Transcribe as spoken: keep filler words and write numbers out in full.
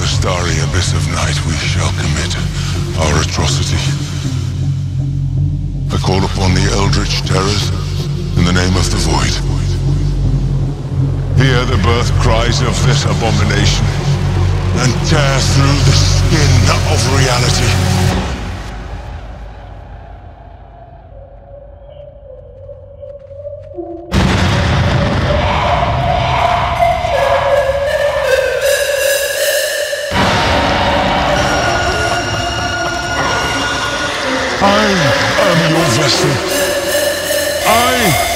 starry abyss of night we shall commit our atrocity. I call upon the eldritch terrors in the name of the Void. Hear the birth cries of this abomination, and tear through the skin of reality. I am your vessel. I